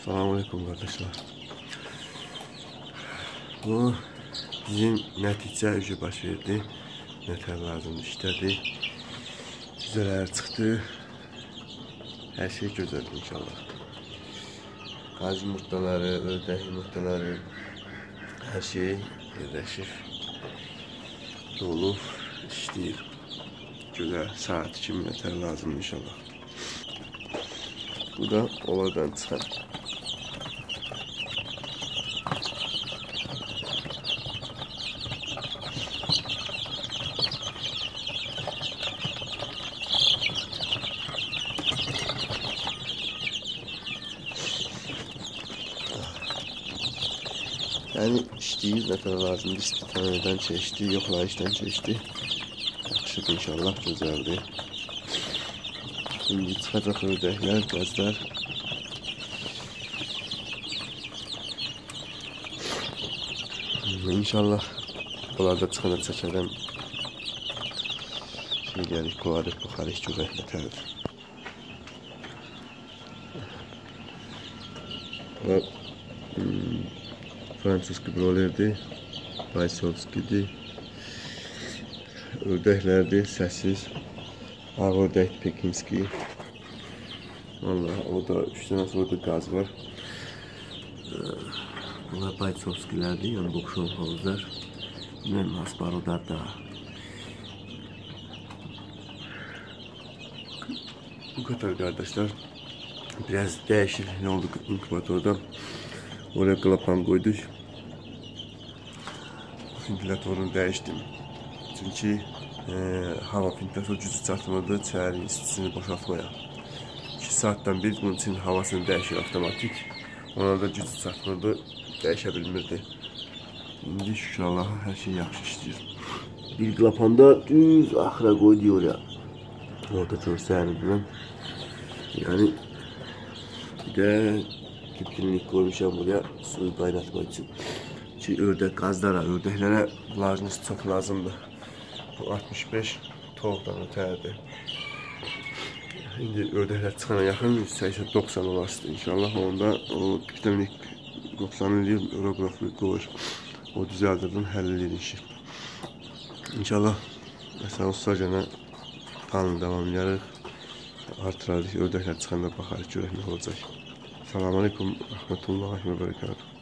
Selamünaleyküm kardeşler. Bu bizim nəticə üzü baş verdi. Nətər lazımdır işlədi. Güzələr çıxdı. Hər şey gözəldir inşallah. Qaz yumurtaları, ördək yumurtaları, hər şey yerləşir. Olub, işləyir. Gözəl saat kimi nətər lazımdır inşallah. Bu da onlardan çıxar. Yani işləyir, nətər lazımdır, istifanədən keçdi, yoxlayışdan keçdi. Yaxşıdır inşallah, gözəldir. Şimdi çıxacaq ördəklər, qazlar. İnşallah bunlarda çıxana çəkərəm. Şimdi gəlik, qovarıq, baxarıq, görək nətərdir. Fransuski brolerdir, Baysovskidir, ördəklərdir, səssiz, ağ ördək Pekinski. Vallahi orada 3 dənə orada qaz var. Bunlar Baysovskilərdir, yəni boxşon hovuzlar. Bilmem Asparodar da. Bu kadar kardeşler. Biraz değişiklik oldu inkubatorda. Oraya klapan koyduk. Ventilatorunu değiştim. Çünkü hava filtresi gücü çatmadı, içeri istisini boşaltmaya. 2 saatdən bir bunun için havasını değişir otomatik. Ona da gücü çatmadı, değişə bilmirdi. İndi şükür Allah'a her şey yaxşı işləyir. Bir klapanda düz axıra koydu oraya. Orada görsənirəm. Yani bir de tüpkünlük koymuşam buraya suyu qaynatmaq için. Ki ördək qazlara, ördəklərə lazımdır, çox lazımdır. Bu 65 toğdan ötərdir. İndi ördəklər çıxana yaxın 180-90 olasıdır. İnşallah onda o vitaminlik 90 eləyir, orograflik qoyur. O düzəldirdən həll edir işi. İnşallah məsələn o sacana planı davam edərək. Artırarıq, ördəklər çıxanda baxarıq, görək nə olacaq. Selamünaleyküm, rahmetullahi ve berekatuhu.